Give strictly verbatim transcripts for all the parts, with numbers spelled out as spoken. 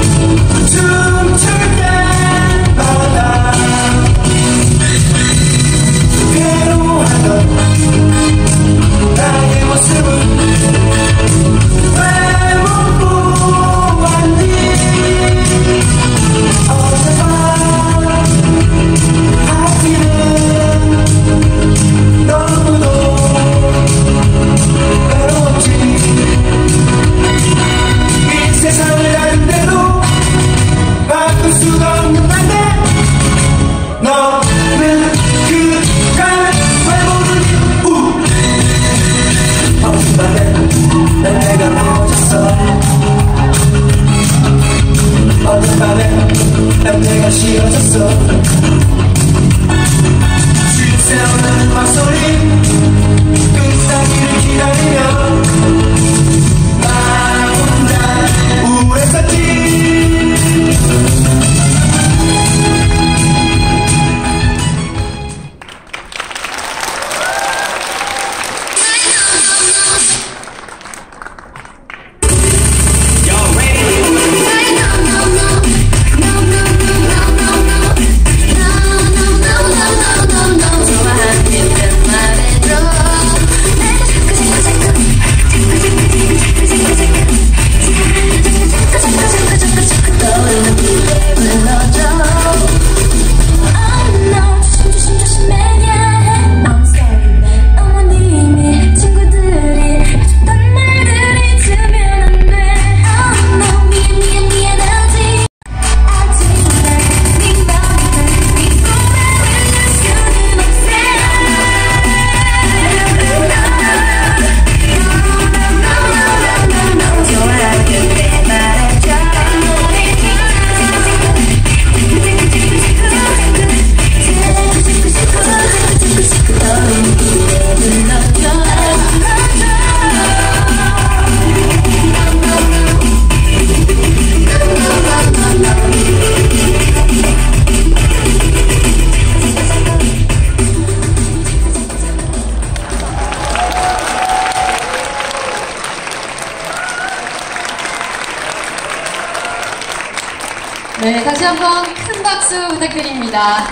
네, 다시 한번 큰 박수 부탁드립니다.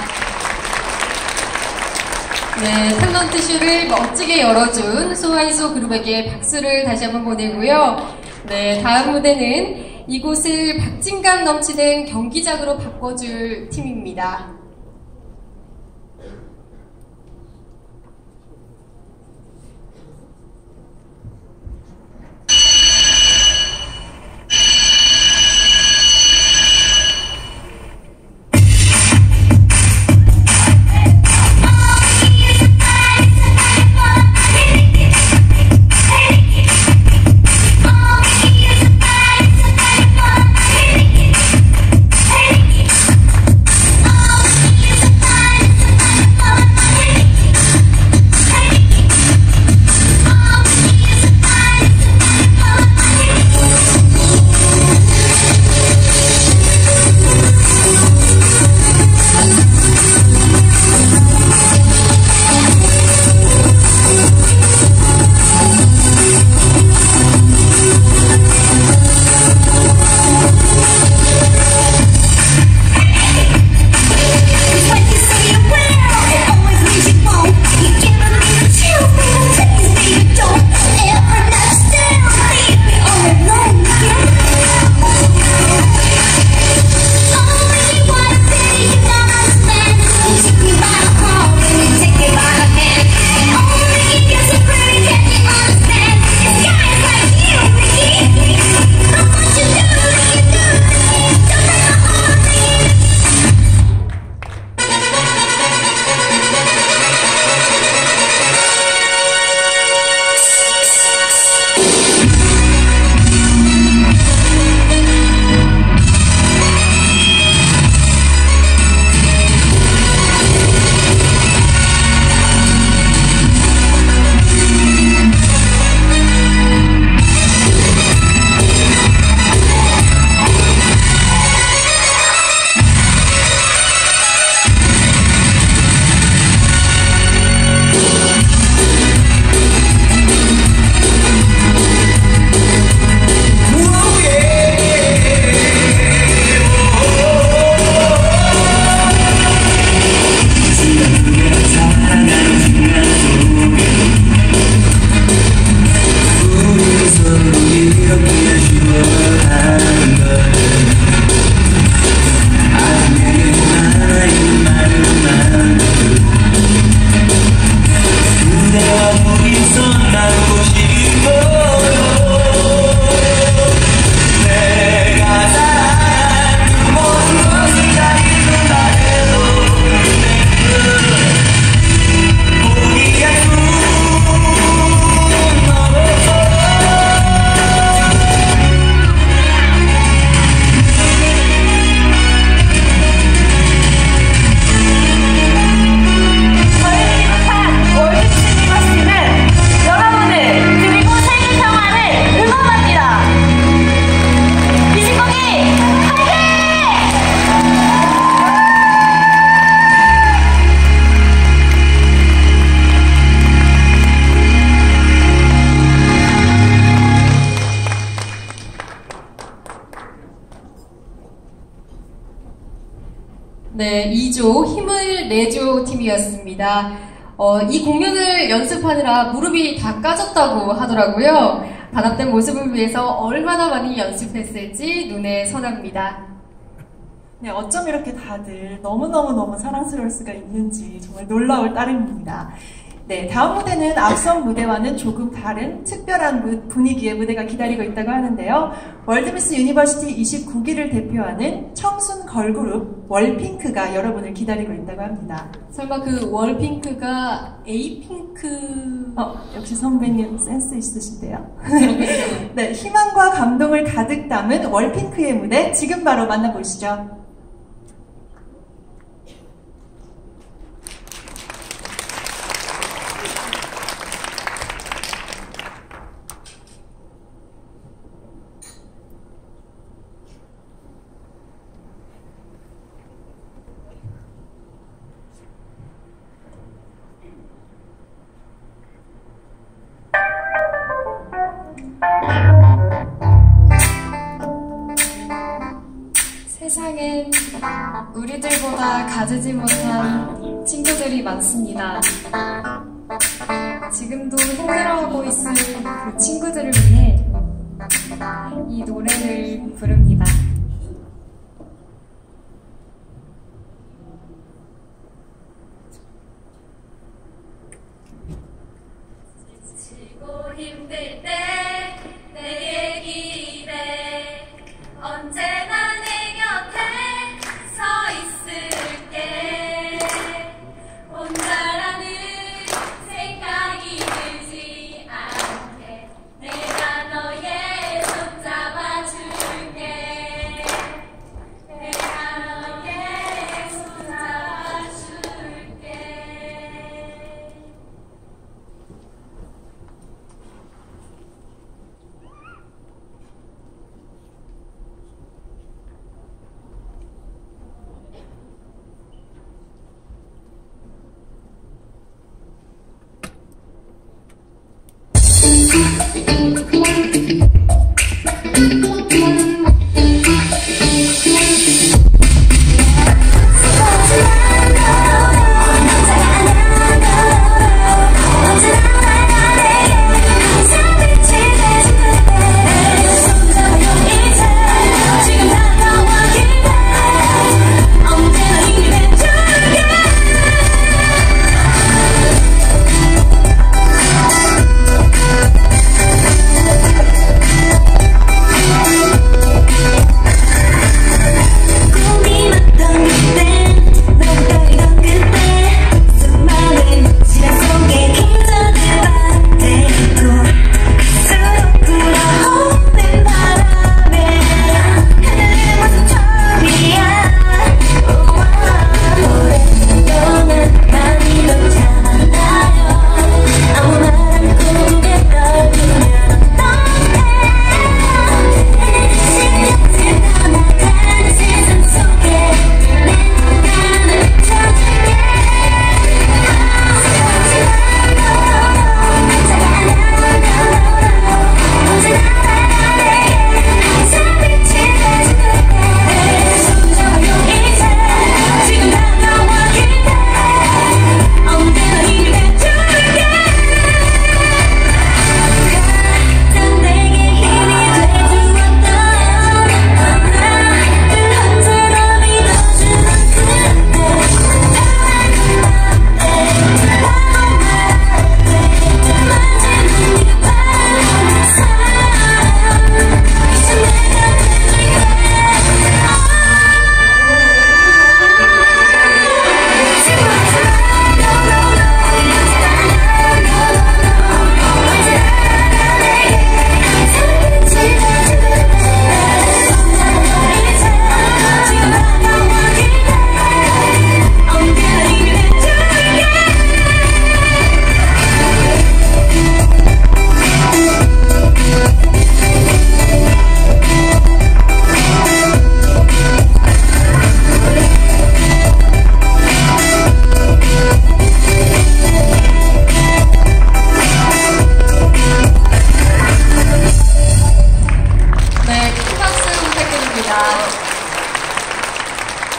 네, 탤런트쇼를 멋지게 열어준 소아이소 그룹에게 박수를 다시 한번 보내고요. 네, 다음 무대는 이곳을 박진감 넘치는 경기장으로 바꿔줄 팀입니다. 네, 이 조 힘을 내줘 팀이었습니다. 어, 이 공연을 연습하느라 무릎이 다 까졌다고 하더라고요. 단합된 모습을 위해서 얼마나 많이 연습했을지 눈에 선합니다. 네, 어쩜 이렇게 다들 너무너무너무 사랑스러울 수가 있는지 정말 놀라울 따름입니다. 네, 다음 무대는 앞선 무대와는 조금 다른 특별한 분위기의 무대가 기다리고 있다고 하는데요. 월드미스 유니버시티 이십구 기를 대표하는 청순 걸그룹 월핑크가 여러분을 기다리고 있다고 합니다. 설마 그 월핑크가 에이핑크... 어, 역시 선배님 센스 있으신데요. 네, 희망과 감동을 가득 담은 월핑크의 무대 지금 바로 만나보시죠. 세상엔 우리들보다 가지지 못한 친구들이 많습니다. 지금도 힘들어하고 있을 그 친구들을 위해 이 노래를 부릅니다. 지치고 힘들 때 내게 기대 언제나 내 곁에 서 있을게. 혼자라는 생각이 들지 않게 내가 너의 손 잡아줄게.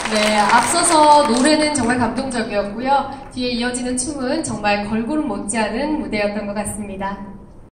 네, 앞서서 노래는 정말 감동적이었고요. 뒤에 이어지는 춤은 정말 걸그룹 못지않은 무대였던 것 같습니다.